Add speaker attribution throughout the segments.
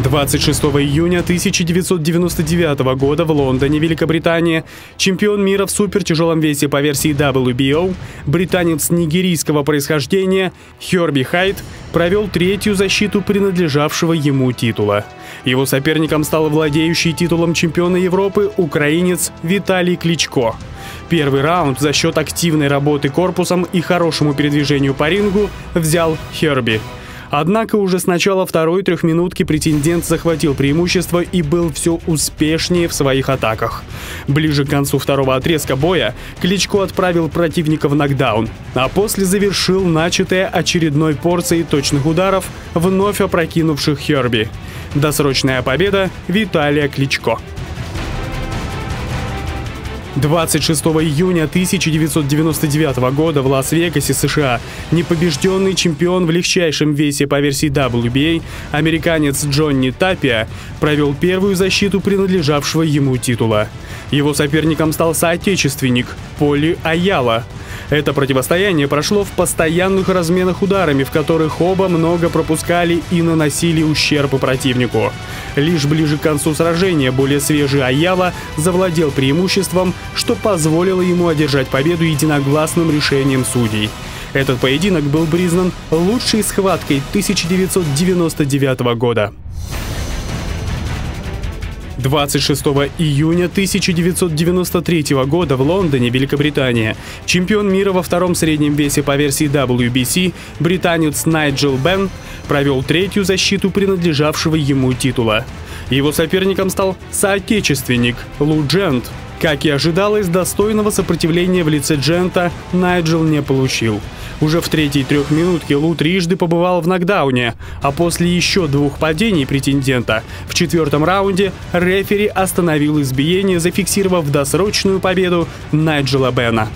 Speaker 1: 26 июня 1999 года в Лондоне, Великобритания, чемпион мира в супертяжелом весе по версии WBO, британец нигерийского происхождения Херби Хайт провел третью защиту принадлежавшего ему титула. Его соперником стал владеющий титулом чемпиона Европы украинец Виталий Кличко. Первый раунд за счет активной работы корпусом и хорошему передвижению по рингу взял Херби. Однако уже с начала второй трехминутки претендент захватил преимущество и был все успешнее в своих атаках. Ближе к концу второго отрезка боя Кличко отправил противника в нокдаун, а после завершил начатое очередной порцией точных ударов, вновь опрокинувших Херби. Досрочная победа Виталия Кличко. 26 июня 1999 года в Лас-Вегасе, США, непобежденный чемпион в легчайшем весе по версии WBA, американец Джонни Тапиа, провел первую защиту принадлежавшего ему титула. Его соперником стал соотечественник Поли Аяла. Это противостояние прошло в постоянных разменах ударами, в которых оба много пропускали и наносили ущерб противнику. Лишь ближе к концу сражения более свежий Аяла завладел преимуществом, что позволило ему одержать победу единогласным решением судей. Этот поединок был признан лучшей схваткой 1999 года. 26 июня 1993 года в Лондоне, Великобритания, чемпион мира во втором среднем весе по версии WBC, британец Найджел Бенн, провел третью защиту принадлежавшего ему титула. Его соперником стал соотечественник Лу Джент. Как и ожидалось, достойного сопротивления в лице Джента Найджел не получил. Уже в третьей трехминутке Лу трижды побывал в нокдауне, а после еще двух падений претендента в четвертом раунде рефери остановил избиение, зафиксировав досрочную победу Найджела Бенна.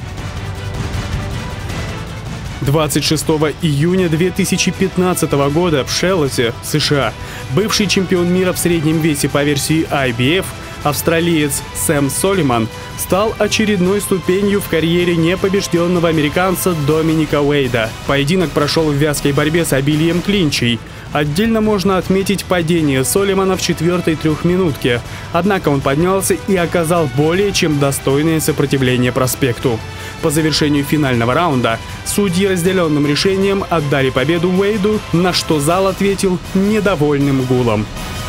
Speaker 1: 26 июня 2015 года в Шарлотте, США, бывший чемпион мира в среднем весе по версии IBF, австралиец Сэм Солиман, стал очередной ступенью в карьере непобежденного американца Доминика Уэйда. Поединок прошел в вязкой борьбе с обилием клинчей. Отдельно можно отметить падение Солимана в четвертой трехминутке, однако он поднялся и оказал более чем достойное сопротивление проспекту. По завершению финального раунда судьи разделенным решением отдали победу Уэйду, на что зал ответил недовольным гулом.